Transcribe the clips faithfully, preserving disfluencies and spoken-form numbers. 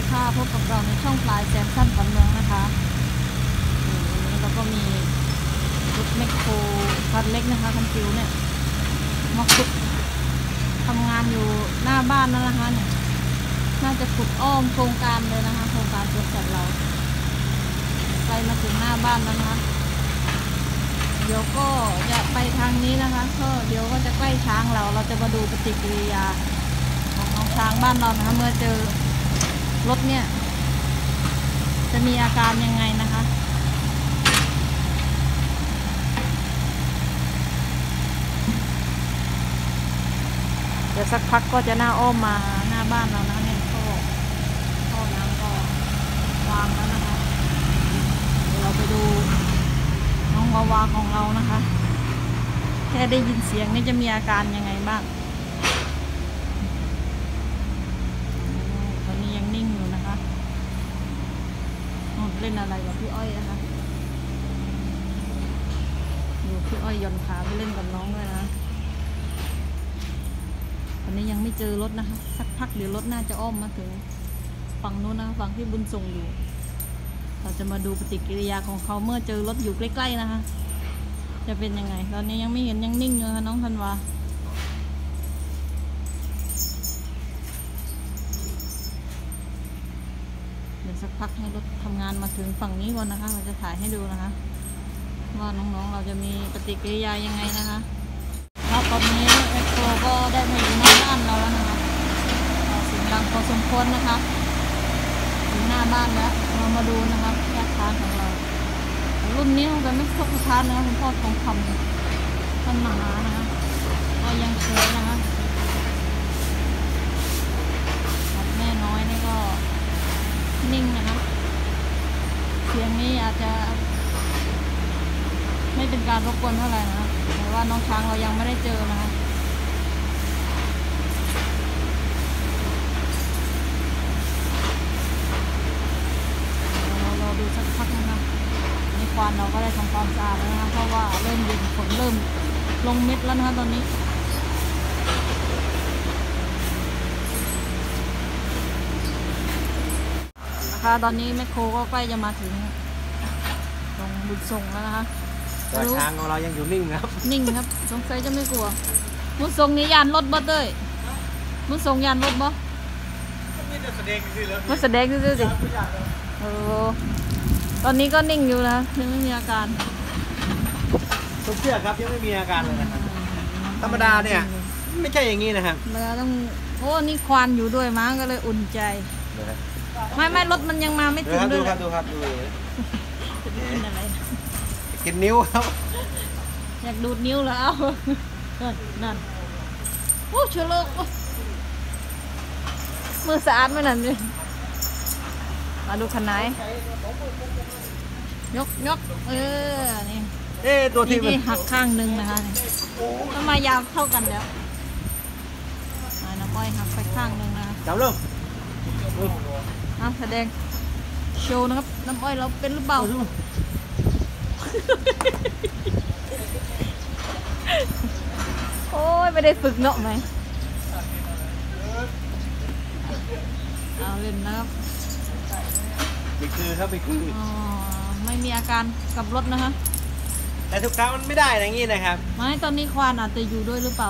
ค่ะพบกับเราในช่องปลายแซมสั้นขวัญเมืองนะคะวันนี้เราก็มีรถแมคโครคันเล็กนะคะคันจิ๋วเนี่ยมาขุดทำงานอยู่หน้าบ้านนั่นนะคะเนี่ยน่าจะขุดอ้อมโครงการเลยนะคะโครงการสวนสัตว์เราไปมาถึงหน้าบ้านแล้วนะคะเดี๋ยวก็จะไปทางนี้นะคะก็เดี๋ยวก็จะใกล้ช้างเราเราจะมาดูปฏิกิริยาของน้องช้างบ้านเรานะคะเมื่อเจอรถเนี่ยจะมีอาการยังไงนะคะเดี๋ยวสักพักก็จะหน้าอ้อมมาหน้าบ้านเรานะเนี่ยท่อท่อน้ำก็วางแล้วนะคะเดี๋ยวเราไปดูน้องวาวาของเรานะคะแค่ได้ยินเสียงนี่จะมีอาการยังไงบ้างตอนนี้ยังนิ่งอยู่นะคะเล่นอะไรกับพี่อ้อยนะคะดูพี่อ้อยย่อนขาไปเล่นกับน้องด้วยนะตอนนี้ยังไม่เจอรถนะคะสักพักเดี๋ยวรถน่าจะอ้อมมาถึงฝั่งนู้นนะฝั่งที่บุญส่งอยู่เราจะมาดูปฏิกิริยาของเขาเมื่อเจอรถอยู่ใกล้ๆนะคะจะเป็นยังไงตอนนี้ยังไม่เห็นยังนิ่งอยู่ค่ะน้องธันวาเดี๋ยวสักพักให้รถทำงานมาถึงฝั่งนี้ก่อนนะคะเราจะถ่ายให้ดูนะคะว่าน้องๆเราจะมีปฏิกิริยายังไงนะคะแล้วตอนนี้แอคโคก็ได้มาอยู่หน้าบ้านเราแล้วนะคะเสียงดังพอสมควรนะคะถึงหน้าบ้านแล้วเรามาดูนะคะแค่ทางของเรารุ่นนี้มันเป็นไม่ครบทุกทานนะคะคุณพ่อทองคำท่านมหานะคะก็ยังสวยนะคะแม่น้อยนี่ก็นิ่งนะคะเสียงนี้อาจจะไม่เป็นการรบกวนเท่าไหร่นะแต่ว่าน้องช้างเรายังไม่ได้เจอนะคะเราเราดูสักพักนะคะในควานเราก็ได้ทำความสะอาดแล้วนะคะเพราะว่าเริ่มเย็นฝนเริ่มลงเม็ดแล้วนะคะตอนนี้ตอนนี้แมคโครก็ใกล้จะมาถึงตรงบุญส่งแล้วนะคะแต่ช้างของเรายังอยู่นิ่งครับนิ่งครับสงสัยจะไม่กลัวบุญส่งนี่ยานรถบ่เต้ยบุญส่งยานรถบ่ไม่จะแสดงซื่อเลยมาแสดงซื่อสิโอ้ตอนนี้ก็นิ่งอยู่นะยังไม่มีอาการทุกเชือกครับยังไม่มีอาการเลยนะครับธรรมดาเนี่ยไม่ใช่อย่างนี้นะครับธรรมดาต้องโอ้นี่ควานอยู่ด้วยมั้งก็เลยอุ่นใจไม่ไม่รถมันยังมาไม่ถึงด้วยดูครับดูครับดูกินอะไรกินนิ้วครับอยากดูดนิ้วแล้วนั่นนั่นโอ้เชื้อโรคมือสะอาดไหมนั่นเลยมาดูขนายยกยกเออนี่เอ๊ะตัวที่นี่หักข้างหนึ่งนะคะทำไมยาวเท่ากันแล้วน้ำอ้อยหักไปข้างหนึ่งนะจับลูกอ่ะแสดงโชว์นะครับน้ำอ้อยเราเป็นหรือเปล่าโอ้ยไม่ได้ฝึกเนาะไหมเอาเล่นนะครับไม่คือครับไม่คืออ๋อไม่มีอาการกับรถนะคะแต่ทุกครั้งมันไม่ได้อย่างนี้นะครับไม่ตอนนี้ควานอาจจะอยู่ด้วยหรือเปล่า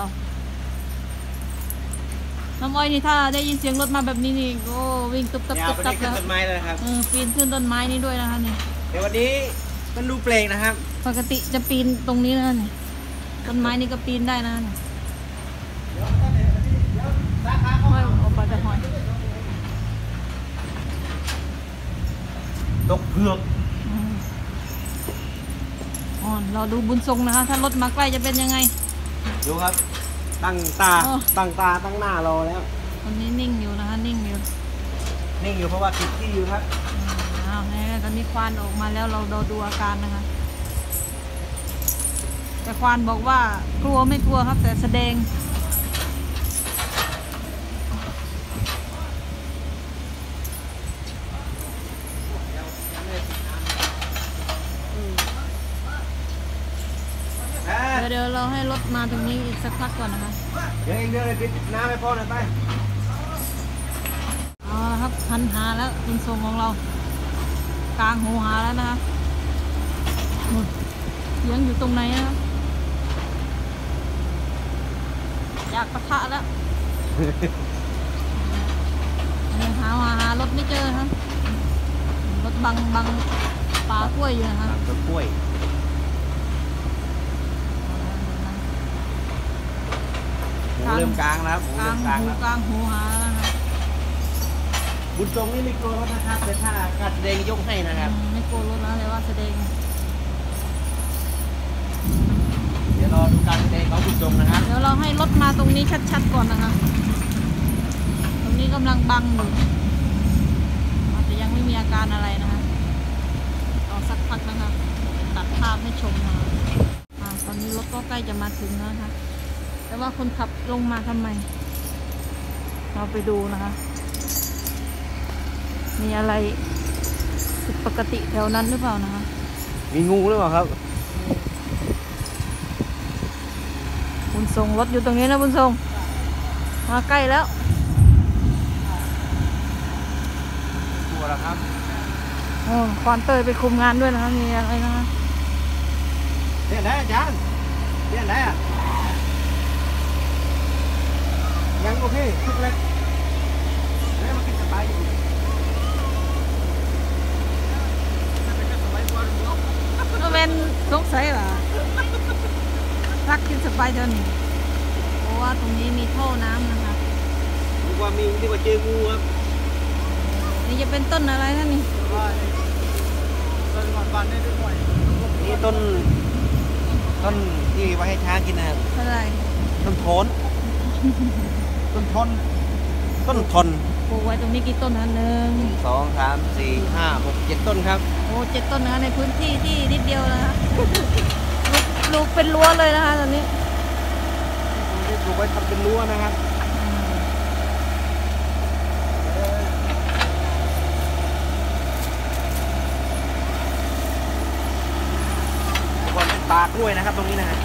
น้ำอ้อยนี่ถ้าได้ยินเสียงรถมาแบบนี้นี่โอ้วิ่งตุ๊บตับตุ๊บตับแล้วปีนขึ้นต้นไม้เลยครับปีนขึ้นต้นไม้นี่ด้วยนะคะนี่เดี๋ยววันนี้มันดูเปลกนะครับปกติจะปีนตรงนี้นะนี่ต้นไม้นี่ก็ปีนได้นะนี่ห้อยออกไปจะห้อยตกเผือกอ๋อเราดูบุญทรงนะคะถ้ารถมาใกล้จะเป็นยังไงดูครับตั้งตาตั้งตาตั้งหน้ารอแล้วตอนนี้นิ่งอยู่นะคะนิ่งอยู่นิ่งอยู่เพราะว่าติดที่อยู่ครับอ้าวนี่ตอนนี้ควานออกมาแล้วเราเราดูอาการนะคะแต่ควานบอกว่ากลัวไม่กลัวครับแต่แสดงเดี๋ยวเราให้รถมาตรงนี้อีกสักพักก่อนนะคะเดี๋ยวเองเดี๋ยวเลยปิดน้ำให้พ่อหน่อยไปอ๋อครับหันหาแล้วบุญทรงของเรากลางหูหาแล้วนะคะนู่นเสียงอยู่ตรงไหนนะอยากปะทะแล้ว ยังหาหาหารถไม่เจอครับรถบังบังป่ากล้วยอยู่นะครับต้นกล้วยหมูเริ่มกลางแล้วหมูกลาเริ่งมกลางหูแล้วกลางหูหาแล้วนะครับบุญทรงนี่ไม่กลัวรถนะครับแต่ถ้าการแสดงยกให้นะครับอืมไม่กลัวรถนะแต่ว่าแสดงเดี๋ยวรอดูการแสดงของบุญทรงนะครับเดี๋ยวเราให้รถมาตรงนี้ชัดๆก่อนนะคะตรงนี้กำลังบังอยู่อาจจะยังไม่มีอาการอะไรนะคะรอสักพักนะคะตัดภาพให้ชมนะคะอ่าตอนนี้รถก็ใกล้จะมาถึงแล้วนะคะแต่ว่าคนขับลงมาทำไม เราไปดูนะคะ มีอะไรผิดปกติแถวนั้นหรือเปล่านะคะมีงูหรือเปล่าครับบุญทรงรถอยู่ตรงนี้นะบุญทรงมาใกล้แล้วกลัวแล้วครับโอ้ควานเตยไปคุมงานด้วยนะคะมีอะไรนะคะเรียนได้อาจารย์เรียนได้อะยังโอเคทุกเล็กแล้วมันกินสบายอยู่ก็เป็นสงสัยเหรอรักกินสบายเท่านี้เพราะว่าตรงนี้มีท่อน้ำนะคะดีกว่ามีดีกว่าเจองูครับนี่จะเป็นต้นอะไรนะนี่ต้นบานได้ด้วยนี่ต้นต้นที่ไว้ให้ช้างกินนะครับอะไรต้นโทนต้นทนต้นทนปลูกไว้ตรงนี้กี่ต้นนะหนึ่งสองสามสี่ห้าหกเจ็ดต้นครับโอ้เจ็ดต้นนะคะในพื้นที่ที่นิดเดียวนะคะปลูกเป็นรั้วเลยนะคะตอนนี้นี่ปลูกไว้ทำเป็นรั้วนะครับก่อนเป็นป่ากล้วยนะครับ ตรงนี้นะฮะ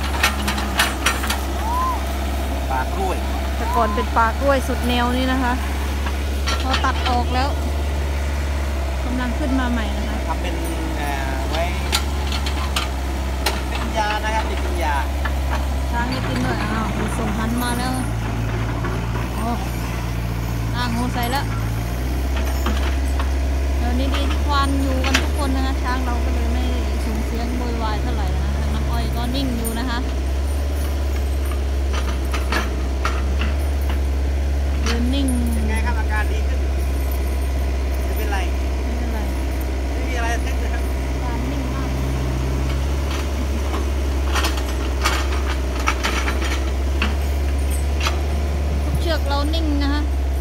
ป่ากล้วยแต่ก่อนเป็นป่ากล้วยสุดแนวนี่นะคะพอตัดออกแล้วกำลังขึ้นมาใหม่นะคะทำเป็นเอ่อไว้เป็นยานะครับเป็นยาช้างนี่กินด้วยอ้าวมีส่งหันมาแล้วโอ้อ่างงูใส่แล้วเดี๋ยวนี้ดีที่ควานอยู่กันทุกคนนะคะช้างเราก็เลยไม่สูงเสียงโวยวายเท่าไหร่นะคะน้ำอ้อยก็นิ่งอยู่นะคะยืนนิ่งเป็นไงครับอาการดีขึ้นไม่เป็นไรไม่เป็นไรไม่มีอะไรเท็จนะครับการนิ่งมากทุกเชือกเรานิ่งนะคะ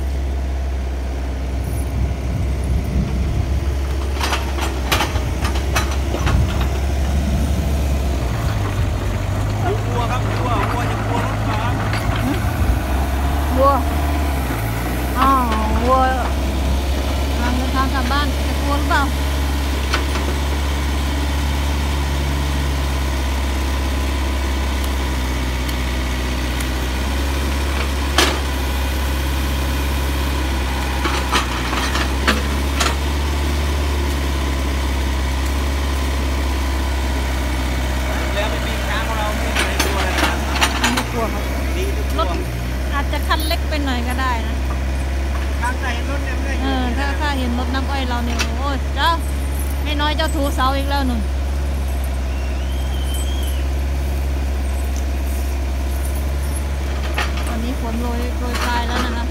กลัวครับกลัวกลัวจะกลัวรถมาวัวอ๋อวัวทางเดินทางกลับบ้านจะกลัวหรือเปล่าแล้วไม่มีช้างของเราไม่มีใครกลัวเลยนะครับไม่กลัวครับดีทุกรตัวถอาจจะคันเล็กไปหน่อยก็ได้นะทางไหนรถเนี่ยไม่ได้อเอยู่อถ้าถ้าเห็นรถน้ำอ้อยเราเนี่ยโอ้ยเจ้าไม่น้อยเจ้าถูเสาอีกแล้วหนึ่งตอนนี้ฝนโรยโรยปลายแล้วนะคะ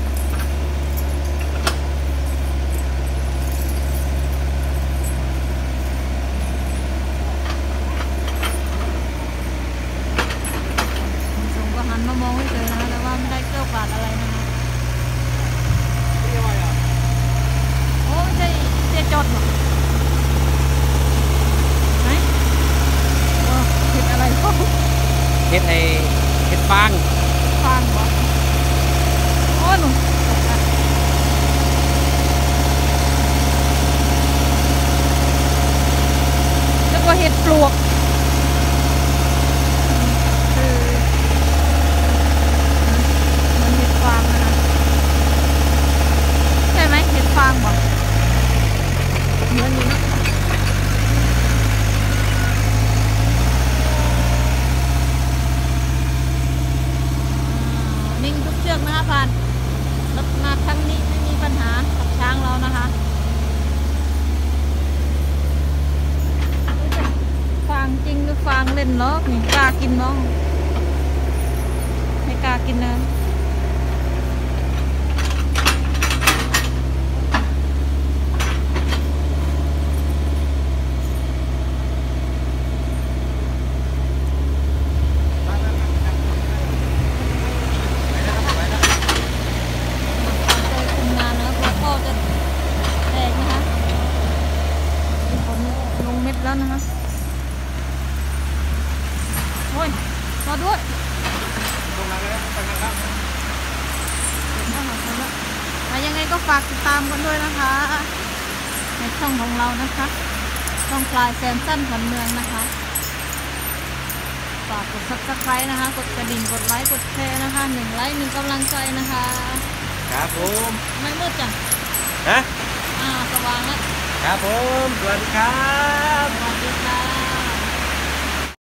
คุณสงก็หันมามองเฉยๆนะคะแต่ว่าไม่ได้เกลี้ยวกล่อมอะไรนะคะเรียกว่าอะไรอ่ะโอ้ไม่ใช่เจ๊จดหรอกไหนเออเห็ดอะไรเขาเห็ดไอเห็ดฟางฟางบอกโอ้หนูตกใจแล้วก็เห็ดปลวกคือเหมือนเห็ดฟางนะคะใช่ไหมเห็ดฟางล่นหรอกนี่กล้ากินบ้องไม่กล้ากินนะแล้วนะคะโอ้ยรอด้วยลงมาแล้วไปนะครับมายังไงก็ฝากติดตามกันด้วยนะคะในช่องของเรานะคะช่องปลายแซมสั้นขวัญเมืองนะคะฝากกด ซับสไครบ์ นะคะกดกระดิ่งกดไลค์กดแชร์นะคะหนึ่งไลค์หนึ่งกำลังใจนะคะครับผมไม่มืดจ้ะฮะอ่าสว่างแล้วครับผมสวัสดีครับสวัสดีค่ะ